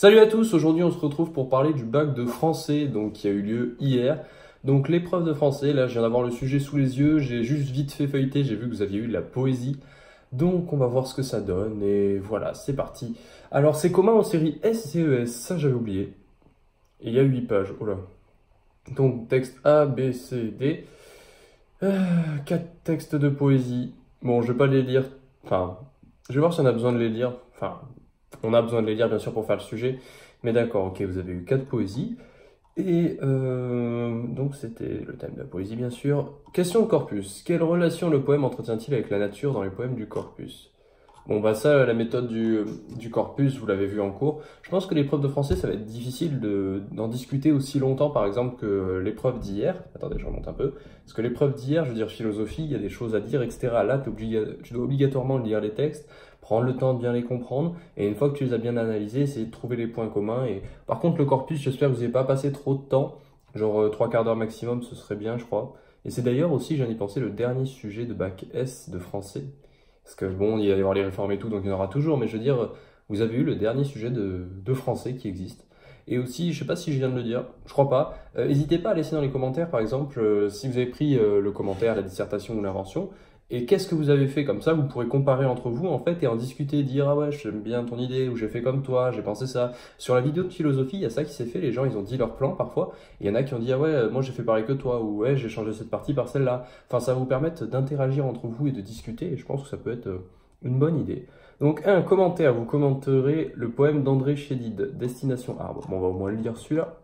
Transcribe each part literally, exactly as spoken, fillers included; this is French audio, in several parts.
Salut à tous, aujourd'hui on se retrouve pour parler du bac de français donc, qui a eu lieu hier. Donc l'épreuve de français, là je viens d'avoir le sujet sous les yeux, j'ai juste vite fait feuilleter, j'ai vu que vous aviez eu de la poésie. Donc on va voir ce que ça donne et voilà, c'est parti. Alors c'est commun en série S et E S, ça j'avais oublié. Et il y a huit pages, oh là. Donc texte A, B, C, D. Euh, quatre textes de poésie. Bon, je vais pas les lire, enfin, je vais voir si on a besoin de les lire. Enfin, on a besoin de les lire bien sûr pour faire le sujet. Mais d'accord, ok, vous avez eu quatre poésies. Et euh, donc c'était le thème de la poésie bien sûr. Question de corpus. Quelle relation le poème entretient-il avec la nature dans les poèmes du corpus? Bon bah ça, la méthode du, du corpus, vous l'avez vu en cours. Je pense que l'épreuve de français, ça va être difficile de, d'en discuter aussi longtemps, par exemple, que l'épreuve d'hier. Attendez, je remonte un peu. Parce que l'épreuve d'hier, je veux dire philosophie, il y a des choses à dire, et cetera. Là, tu dois obligatoirement lire les textes, prendre le temps de bien les comprendre, et une fois que tu les as bien analysés, essayer de trouver les points communs. Et par contre, le corpus, j'espère que vous n'avez pas passé trop de temps, genre euh, trois quarts d'heure maximum, ce serait bien, je crois. Et c'est d'ailleurs aussi, j'en ai pensé, le dernier sujet de bac S de français. Parce que bon, il va y avoir les réformes et tout, donc il y en aura toujours, mais je veux dire, vous avez eu le dernier sujet de, de français qui existe. Et aussi, je sais pas si je viens de le dire, je crois pas, euh, n'hésitez pas à laisser dans les commentaires, par exemple, euh, si vous avez pris euh, le commentaire, la dissertation ou l'invention, et qu'est-ce que vous avez fait comme ça, vous pourrez comparer entre vous, en fait, et en discuter, dire, ah ouais, j'aime bien ton idée, ou j'ai fait comme toi, j'ai pensé ça. Sur la vidéo de philosophie, il y a ça qui s'est fait, les gens, ils ont dit leur plan parfois, et il y en a qui ont dit, ah ouais, moi j'ai fait pareil que toi, ou ouais, j'ai changé cette partie par celle-là. Enfin, ça va vous permettre d'interagir entre vous et de discuter, et je pense que ça peut être euh, une bonne idée. Donc, un commentaire, vous commenterez le poème d'André Chédid, Destination Arbre. Bon, on va au moins le lire celui-là.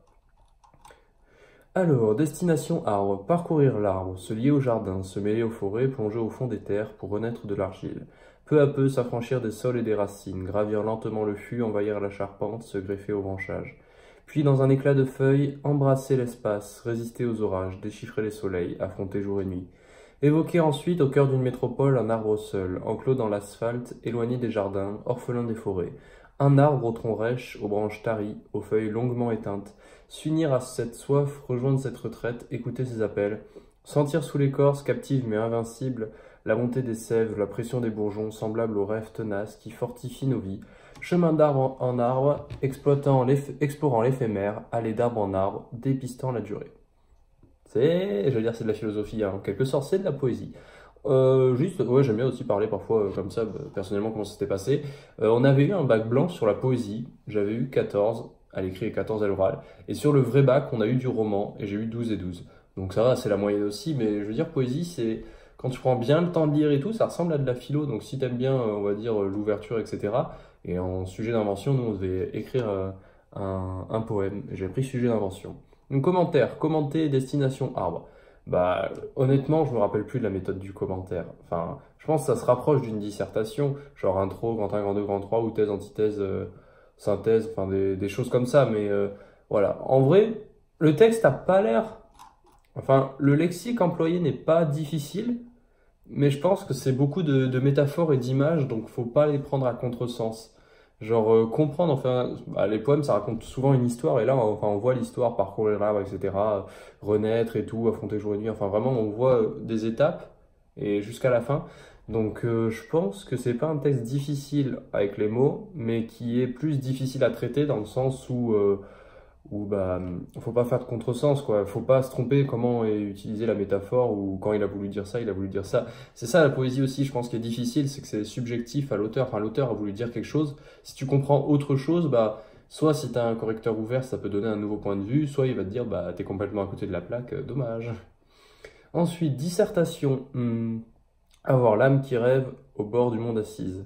Alors, destination arbre, parcourir l'arbre, se lier au jardin, se mêler aux forêts, plonger au fond des terres pour renaître de l'argile. Peu à peu s'affranchir des sols et des racines, gravir lentement le fût, envahir la charpente, se greffer aux branchages. Puis, dans un éclat de feuilles, embrasser l'espace, résister aux orages, déchiffrer les soleils, affronter jour et nuit. Évoquer ensuite au cœur d'une métropole un arbre seul, enclos dans l'asphalte, éloigné des jardins, orphelin des forêts. Un arbre au tronc rêche, aux branches taries, aux feuilles longuement éteintes. S'unir à cette soif, rejoindre cette retraite, écouter ses appels. Sentir sous l'écorce, captive mais invincible, la montée des sèves, la pression des bourgeons, semblable aux rêves tenaces qui fortifient nos vies. Chemin d'arbre en arbre, exploitant explorant l'éphémère, aller d'arbre en arbre, dépistant la durée. C'est, je veux dire, c'est de la philosophie, hein, en quelque sorte, c'est de la poésie. Euh, juste, ouais, j'aime bien aussi parler parfois euh, comme ça, bah, personnellement, comment ça s'était passé. Euh, on avait eu un bac blanc sur la poésie, j'avais eu quatorze à l'écrit et quatorze à l'oral. Et sur le vrai bac, on a eu du roman, et j'ai eu douze et douze. Donc ça va, c'est la moyenne aussi, mais je veux dire, poésie, c'est quand tu prends bien le temps de lire et tout, ça ressemble à de la philo. Donc si t'aimes bien, euh, on va dire, euh, l'ouverture, et cetera. Et en sujet d'invention, nous, on devait écrire euh, un, un poème. J'ai pris sujet d'invention. Donc commentaire, commenter destination arbre. Bah honnêtement, je me rappelle plus de la méthode du commentaire. Enfin, je pense que ça se rapproche d'une dissertation, genre intro, grand un, grand deux, grand trois, ou thèse, antithèse, euh, synthèse, enfin des, des choses comme ça. Mais euh, voilà. En vrai, le texte a pas l'air. Enfin, le lexique employé n'est pas difficile, mais je pense que c'est beaucoup de, de métaphores et d'images, donc faut pas les prendre à contresens. Genre euh, comprendre, enfin, bah, les poèmes ça raconte souvent une histoire, et là enfin, on voit l'histoire, parcourir l'arbre, et cetera. Renaître et tout, affronter jour et nuit, enfin vraiment on voit euh, des étapes, et jusqu'à la fin. Donc euh, je pense que c'est pas un texte difficile avec les mots, mais qui est plus difficile à traiter dans le sens où euh, où bah faut pas faire de contresens quoi, faut pas se tromper comment est utilisée la métaphore ou quand il a voulu dire ça, il a voulu dire ça. C'est ça la poésie aussi, je pense qui est difficile, c'est que c'est subjectif à l'auteur, enfin l'auteur a voulu dire quelque chose, si tu comprends autre chose, bah soit si tu as un correcteur ouvert, ça peut donner un nouveau point de vue, soit il va te dire bah t'es complètement à côté de la plaque, euh, dommage. Ensuite, dissertation, hmm, avoir l'âme qui rêve au bord du monde assise.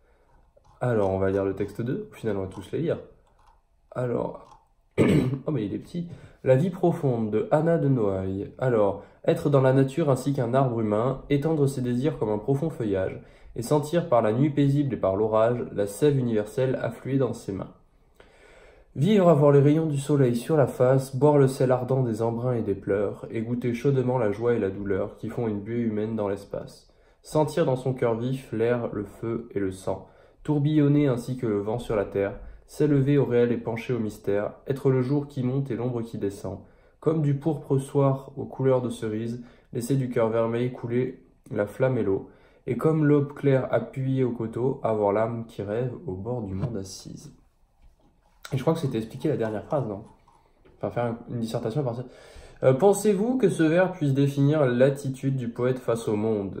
Alors on va lire le texte deux, au final on va tous les lire. Alors, oh mais il est petit. La vie profonde de Anna de Noailles. Alors, être dans la nature ainsi qu'un arbre humain, étendre ses désirs comme un profond feuillage, et sentir par la nuit paisible et par l'orage la sève universelle affluer dans ses mains. Vivre à voir les rayons du soleil sur la face, boire le sel ardent des embruns et des pleurs, et goûter chaudement la joie et la douleur qui font une buée humaine dans l'espace. Sentir dans son cœur vif l'air, le feu et le sang, tourbillonner ainsi que le vent sur la terre, s'élever au réel et pencher au mystère, être le jour qui monte et l'ombre qui descend. Comme du pourpre soir aux couleurs de cerise, laisser du cœur vermeil couler la flamme et l'eau, et comme l'aube claire appuyée au coteau, avoir l'âme qui rêve au bord du monde assise. Et je crois que c'était expliqué la dernière phrase, non? Enfin, faire une dissertation à partir... Euh, pensez-vous que ce vers puisse définir l'attitude du poète face au monde?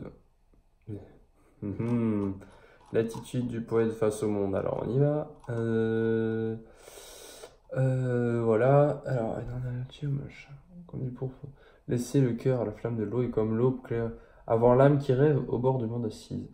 Mmh. L'attitude du poète face au monde. Alors, on y va. Euh... Euh, voilà. Alors, dans la nature, machin. Comme dit pour laisser le cœur à la flamme de l'eau et comme l'aube claire, avoir l'âme qui rêve au bord du monde assise.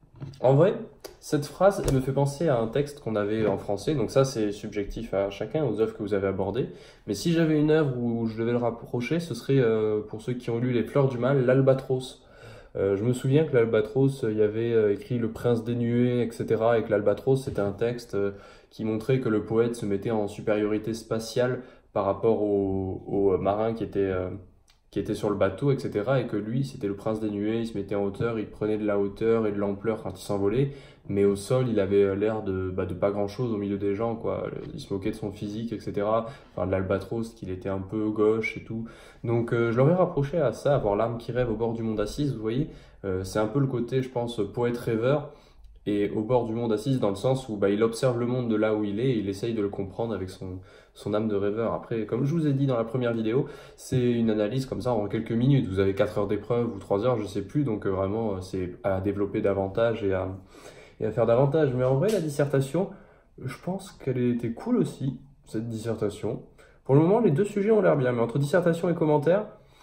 En vrai, cette phrase, elle me fait penser à un texte qu'on avait en français, donc ça c'est subjectif à chacun, aux œuvres que vous avez abordées. Mais si j'avais une œuvre où je devais le rapprocher, ce serait, euh, pour ceux qui ont lu Les Fleurs du Mal, l'Albatros. Euh, je me souviens que l'Albatros, il y avait euh, écrit Le Prince dénué, et cetera. Et que l'Albatros, c'était un texte euh, qui montrait que le poète se mettait en supériorité spatiale par rapport aux au marins qui étaient, euh, qui étaient sur le bateau, et cetera. Et que lui, c'était le prince des nuées, il se mettait en hauteur, il prenait de la hauteur et de l'ampleur quand il s'envolait. Mais au sol, il avait l'air de, bah, de pas grand-chose au milieu des gens, quoi. Il se moquait de son physique, et cetera. Enfin, de l'Albatros, qu'il était un peu gauche et tout. Donc euh, je l'aurais rapproché à ça, avoir l'âme qui rêve au bord du monde assise, vous voyez. Euh, c'est un peu le côté, je pense, poète rêveur. Et au bord du monde assise, dans le sens où bah, il observe le monde de là où il est et il essaye de le comprendre avec son, son âme de rêveur. Après, comme je vous ai dit dans la première vidéo, c'est une analyse comme ça en quelques minutes. Vous avez quatre heures d'épreuve ou trois heures, je sais plus, donc euh, vraiment, euh, c'est à développer davantage et à, et à faire davantage. Mais en vrai, la dissertation, je pense qu'elle était cool aussi, cette dissertation. Pour le moment, les deux sujets ont l'air bien, mais entre dissertation et commentaire,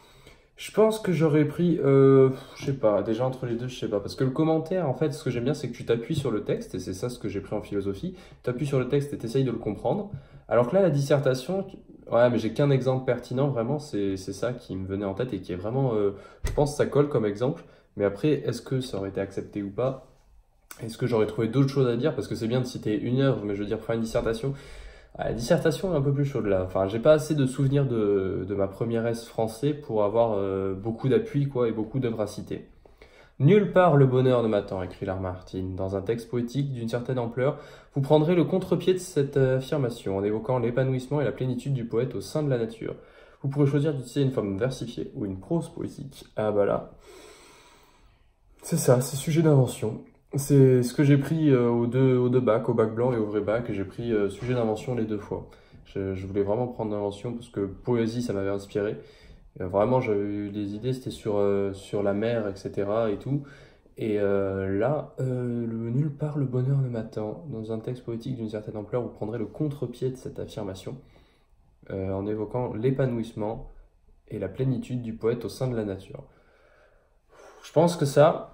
je pense que j'aurais pris, euh, je sais pas, déjà entre les deux, je sais pas. Parce que le commentaire, en fait, ce que j'aime bien, c'est que tu t'appuies sur le texte, et c'est ça ce que j'ai pris en philosophie. Tu t'appuies sur le texte et t'essayes de le comprendre. Alors que là, la dissertation, tu- ouais, mais j'ai qu'un exemple pertinent, vraiment, c'est c'est ça qui me venait en tête et qui est vraiment, euh, je pense que ça colle comme exemple. Mais après, est-ce que ça aurait été accepté ou pas? Est-ce que j'aurais trouvé d'autres choses à dire? Parce que c'est bien de citer une œuvre, mais je veux dire, faire une dissertation. Ah, la dissertation est un peu plus chaude là. Enfin, j'ai pas assez de souvenirs de, de ma première S français pour avoir euh, beaucoup d'appui quoi et beaucoup d'œuvres à citer. Nulle part le bonheur ne m'attend, écrit Lamartine. Dans un texte poétique d'une certaine ampleur, vous prendrez le contre-pied de cette euh, affirmation en évoquant l'épanouissement et la plénitude du poète au sein de la nature. Vous pourrez choisir d'utiliser une forme versifiée ou une prose poétique. Ah bah là, c'est ça, c'est sujet d'invention. C'est ce que j'ai pris euh, aux deux, aux deux bacs, au bac blanc et au vrai bac. J'ai pris euh, sujet d'invention les deux fois. Je, je voulais vraiment prendre l'invention parce que poésie, ça m'avait inspiré. Euh, vraiment, j'avais eu des idées, c'était sur, euh, sur la mer, et cetera et tout. Et euh, là, euh, le nulle part le bonheur ne m'attend. Dans un texte poétique d'une certaine ampleur, vous prendrez le contre-pied de cette affirmation euh, en évoquant l'épanouissement et la plénitude du poète au sein de la nature. Je pense que ça,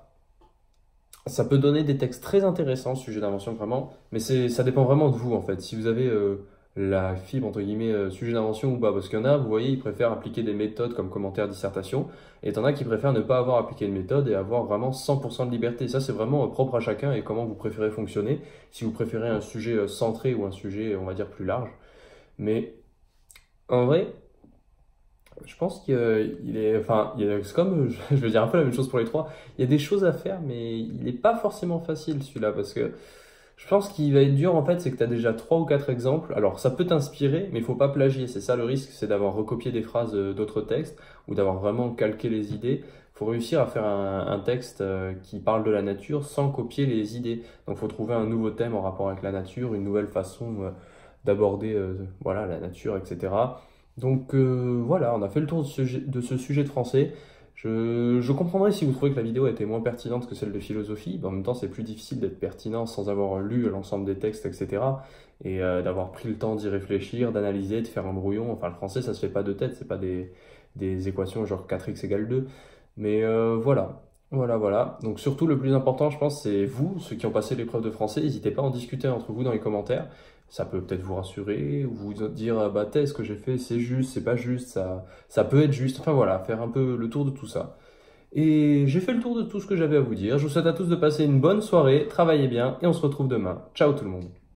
ça peut donner des textes très intéressants, sujet d'invention vraiment, mais c'est, ça dépend vraiment de vous en fait. Si vous avez euh, la fibre entre guillemets euh, sujet d'invention ou pas, parce qu'il y en a, vous voyez, ils préfèrent appliquer des méthodes comme commentaire, dissertation, et t'en as qui préfèrent ne pas avoir appliqué de méthode et avoir vraiment cent pour cent de liberté. Ça, c'est vraiment euh, propre à chacun et comment vous préférez fonctionner. Si vous préférez un sujet euh, centré ou un sujet, on va dire, plus large. Mais en vrai, je pense qu'il est, enfin, il y a- c'est comme, je veux dire un peu la même chose pour les trois. Il y a des choses à faire, mais il n'est pas forcément facile celui-là, parce que je pense qu'il va être dur en fait, c'est que tu as déjà trois ou quatre exemples. Alors ça peut t'inspirer, mais il faut pas plagier. C'est ça le risque, c'est d'avoir recopié des phrases euh, d'autres textes ou d'avoir vraiment calqué les idées. Il faut réussir à faire un, un texte euh, qui parle de la nature sans copier les idées. Donc il faut trouver un nouveau thème en rapport avec la nature, une nouvelle façon euh, d'aborder euh, voilà, la nature, et cetera. Donc euh, voilà, on a fait le tour de ce, de ce sujet de français. Je, je comprendrais si vous trouvez que la vidéo était moins pertinente que celle de philosophie. Mais en même temps, c'est plus difficile d'être pertinent sans avoir lu l'ensemble des textes, et cetera. Et euh, d'avoir pris le temps d'y réfléchir, d'analyser, de faire un brouillon. Enfin, le français, ça se fait pas de tête, c'est pas des, des équations genre quatre x égale deux. Mais euh, voilà, voilà, voilà. Donc surtout, le plus important, je pense, c'est vous, ceux qui ont passé l'épreuve de français. N'hésitez pas à en discuter entre vous dans les commentaires. Ça peut peut-être vous rassurer, ou vous dire, ah bah, t'es, ce que j'ai fait, c'est juste, c'est pas juste, ça, ça peut être juste. Enfin voilà, faire un peu le tour de tout ça. Et j'ai fait le tour de tout ce que j'avais à vous dire. Je vous souhaite à tous de passer une bonne soirée, travaillez bien, et on se retrouve demain. Ciao tout le monde.